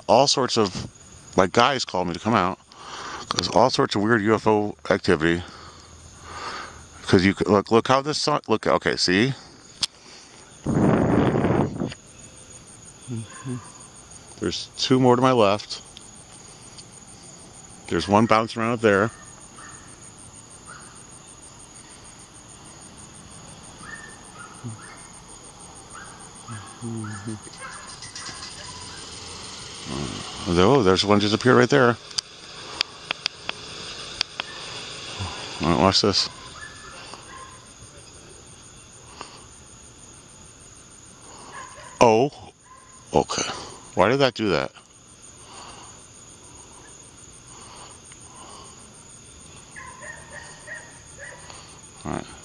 all sorts of, like, guys called me to come out. There's all sorts of weird UFO activity. Because you look how this sun, look, okay, see? There's two more to my left. There's one bouncing around up there. Oh, there's one just appeared right there. All right, watch this. Oh, okay. Why did that do that? All right.